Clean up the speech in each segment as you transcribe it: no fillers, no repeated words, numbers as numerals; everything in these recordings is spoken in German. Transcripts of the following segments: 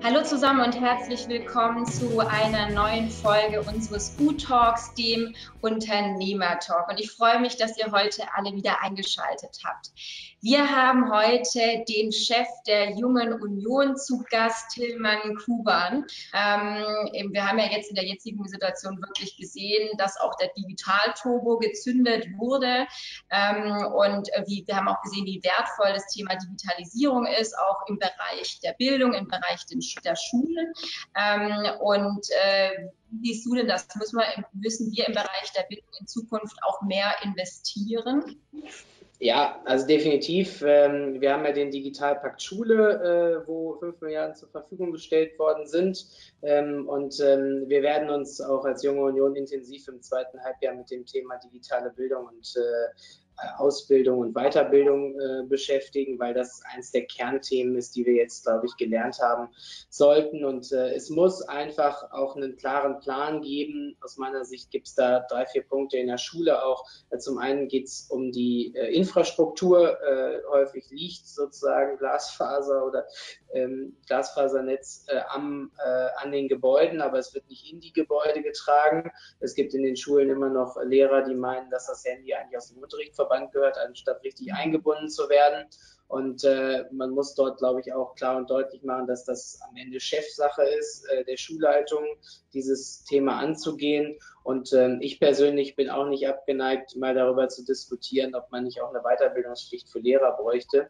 Hallo zusammen und herzlich willkommen zu einer neuen Folge unseres U-Talks, dem Unternehmer-Talk. Und ich freue mich, dass ihr heute alle wieder eingeschaltet habt. Wir haben heute den Chef der Jungen Union zu Gast, Tilman Kuban. Wir haben ja jetzt in der jetzigen Situation wirklich gesehen, dass auch der Digital-Turbo gezündet wurde. Wir haben auch gesehen, wie wertvoll das Thema Digitalisierung ist, auch im Bereich der Bildung, im Bereich der Schule. Wie siehst du denn das? Müssen wir im Bereich der Bildung in Zukunft auch mehr investieren? Ja, also definitiv. Wir haben ja den Digitalpakt Schule, wo 5 Milliarden zur Verfügung gestellt worden sind. Wir werden uns auch als Junge Union intensiv im zweiten Halbjahr mit dem Thema digitale Bildung und Ausbildung und Weiterbildung beschäftigen, weil das eins der Kernthemen ist, die wir jetzt, glaube ich, gelernt haben sollten. Und es muss einfach auch einen klaren Plan geben. Aus meiner Sicht gibt es da 3, 4 Punkte in der Schule auch. Zum einen geht es um die Infrastruktur. Häufig liegt sozusagen Glasfaser oder Glasfasernetz an den Gebäuden, aber es wird nicht in die Gebäude getragen. Es gibt in den Schulen immer noch Lehrer, die meinen, dass das Handy eigentlich aus dem Unterrichtsverband gehört, anstatt richtig eingebunden zu werden. Und man muss dort, glaube ich, auch klar und deutlich machen, dass das am Ende Chefsache ist, der Schulleitung, dieses Thema anzugehen. Und ich persönlich bin auch nicht abgeneigt, mal darüber zu diskutieren, ob man nicht auch eine Weiterbildungspflicht für Lehrer bräuchte,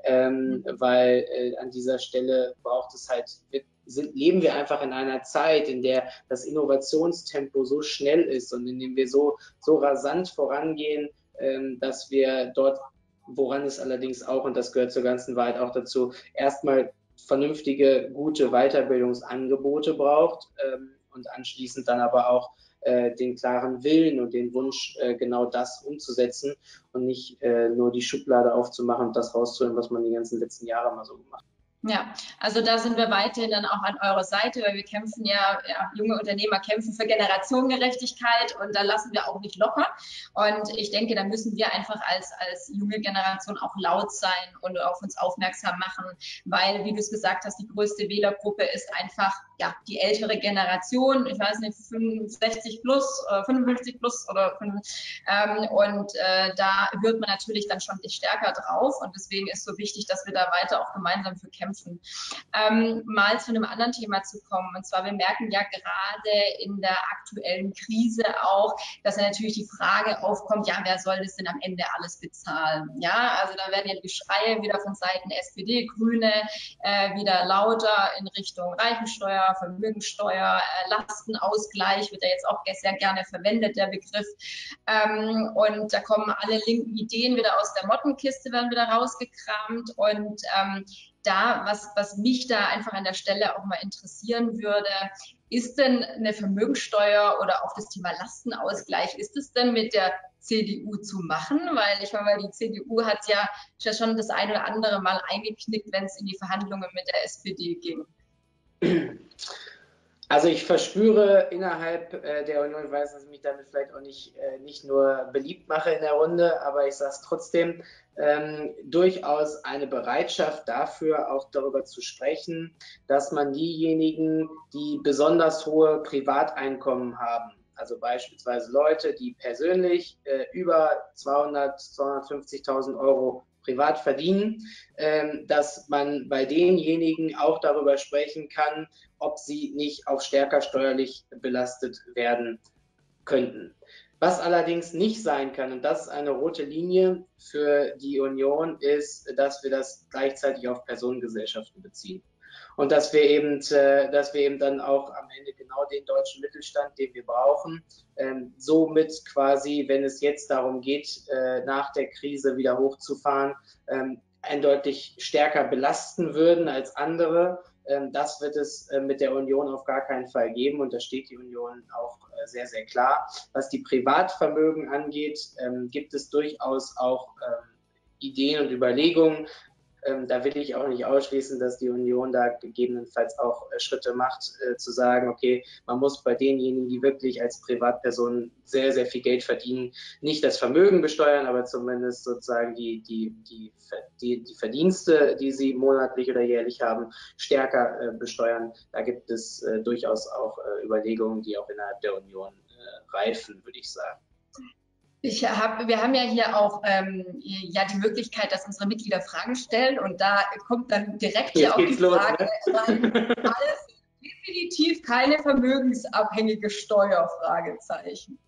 weil an dieser Stelle braucht es halt, leben wir einfach in einer Zeit, in der das Innovationstempo so schnell ist und in dem wir so rasant vorangehen, dass wir dort, woran es allerdings auch, und das gehört zur ganzen Wahrheit auch dazu, erstmal vernünftige, gute Weiterbildungsangebote braucht und anschließend dann aber auch den klaren Willen und den Wunsch, genau das umzusetzen und nicht nur die Schublade aufzumachen und das rauszuholen, was man die ganzen letzten Jahre mal so gemacht hat. Ja, also da sind wir weiterhin dann auch an eurer Seite, weil wir kämpfen ja, junge Unternehmer kämpfen für Generationengerechtigkeit und da lassen wir auch nicht locker. Und ich denke, da müssen wir einfach als junge Generation auch laut sein und auf uns aufmerksam machen, weil, wie du es gesagt hast, die größte Wählergruppe ist einfach die ältere Generation, ich weiß nicht, 65 plus, 55 plus oder da hört man natürlich dann schon stärker drauf und deswegen ist so wichtig, dass wir da weiter auch gemeinsam für kämpfen. Mal zu einem anderen Thema zu kommen. Und zwar, wir merken ja gerade in der aktuellen Krise auch, dass ja natürlich die Frage aufkommt, ja, wer soll das denn am Ende alles bezahlen? Ja, also da werden ja die Schreie wieder von Seiten SPD, Grüne wieder lauter in Richtung Reichensteuer, Vermögensteuer, Lastenausgleich, wird ja jetzt auch sehr gerne verwendet, der Begriff. Und da kommen alle linken Ideen wieder aus der Mottenkiste, werden wieder rausgekramt und was mich da einfach an der Stelle auch mal interessieren würde, ist denn eine Vermögensteuer oder auch das Thema Lastenausgleich, ist es denn mit der CDU zu machen? Weil ich meine, die CDU hat ja schon das ein oder andere Mal eingeknickt, wenn es in die Verhandlungen mit der SPD ging. Also ich verspüre innerhalb der Union, ich weiß, dass ich mich damit vielleicht auch nicht nur beliebt mache in der Runde, aber ich sage es trotzdem, durchaus eine Bereitschaft dafür, auch darüber zu sprechen, dass man diejenigen, die besonders hohe Privateinkommen haben, also beispielsweise Leute, die persönlich über 250.000 Euro privat verdienen, dass man bei denjenigen auch darüber sprechen kann, ob sie nicht auch stärker steuerlich belastet werden könnten. Was allerdings nicht sein kann, und das ist eine rote Linie für die Union, ist, dass wir das gleichzeitig auf Personengesellschaften beziehen. Und dass wir eben dann auch am Ende genau den deutschen Mittelstand, den wir brauchen, somit quasi, wenn es jetzt darum geht, nach der Krise wieder hochzufahren, eindeutig stärker belasten würden als andere. Das wird es mit der Union auf gar keinen Fall geben und da steht die Union auch sehr, sehr klar. Was die Privatvermögen angeht, gibt es durchaus auch Ideen und Überlegungen, Da will ich auch nicht ausschließen, dass die Union da gegebenenfalls auch Schritte macht, zu sagen, okay, man muss bei denjenigen, die wirklich als Privatpersonen sehr, sehr viel Geld verdienen, nicht das Vermögen besteuern, aber zumindest sozusagen die Verdienste, die sie monatlich oder jährlich haben, stärker besteuern. Da gibt es durchaus auch Überlegungen, die auch innerhalb der Union reifen, würde ich sagen. Wir haben ja hier auch ja die Möglichkeit, dass unsere Mitglieder Fragen stellen, und da kommt dann direkt hier auch die Frage rein. Alles definitiv keine vermögensabhängige Steuer? Fragezeichen.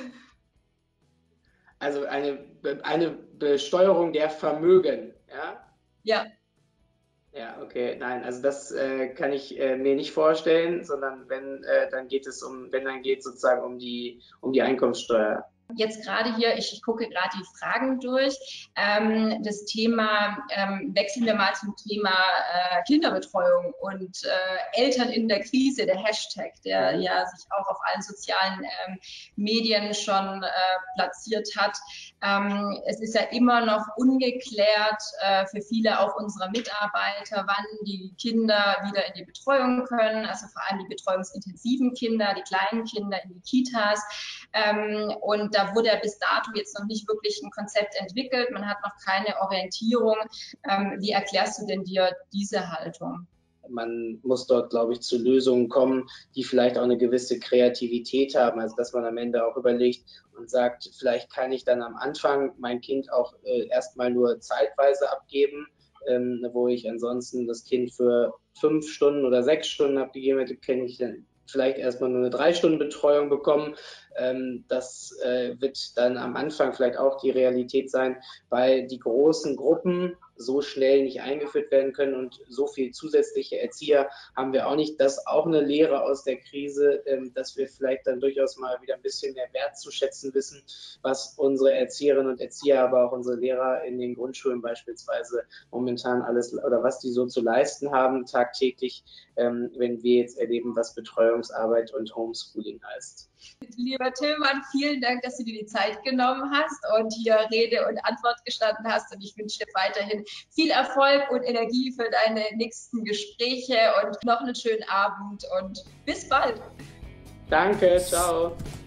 Also eine Besteuerung der Vermögen, ja? Ja. Ja, okay, nein, also das kann ich mir nicht vorstellen, sondern dann geht es sozusagen um die Einkommenssteuer. Jetzt gerade hier, ich gucke gerade die Fragen durch. Das Thema, wechseln wir mal zum Thema Kinderbetreuung und Eltern in der Krise, der Hashtag, der ja sich auch auf allen sozialen Medien schon platziert hat. Es ist ja immer noch ungeklärt für viele auch unserer Mitarbeiter, wann die Kinder wieder in die Betreuung können, also vor allem die betreuungsintensiven Kinder, die kleinen Kinder in die Kitas. Und da wurde ja bis dato jetzt noch nicht wirklich ein Konzept entwickelt. Man hat noch keine Orientierung. Wie erklärst du denn dir diese Haltung? Man muss dort, glaube ich, zu Lösungen kommen, die vielleicht auch eine gewisse Kreativität haben, also dass man am Ende auch überlegt und sagt, vielleicht kann ich dann am Anfang mein Kind auch erstmal nur zeitweise abgeben, wo ich ansonsten das Kind für 5 Stunden oder 6 Stunden abgegeben hätte, kann ich dann vielleicht erstmal nur eine 3-Stunden-Betreuung bekommen. Das wird dann am Anfang vielleicht auch die Realität sein, weil die großen Gruppen so schnell nicht eingeführt werden können und so viel zusätzliche Erzieher haben wir auch nicht. Das ist auch eine Lehre aus der Krise, dass wir vielleicht dann durchaus mal wieder ein bisschen mehr wertzuschätzen wissen, was unsere Erzieherinnen und Erzieher, aber auch unsere Lehrer in den Grundschulen beispielsweise momentan alles oder was die so zu leisten haben tagtäglich, wenn wir jetzt erleben, was Betreuungsarbeit und Homeschooling heißt. Lieber Tillmann, vielen Dank, dass du dir die Zeit genommen hast und hier Rede und Antwort gestanden hast. Und ich wünsche dir weiterhin viel Erfolg und Energie für deine nächsten Gespräche und noch einen schönen Abend und bis bald. Danke, ciao.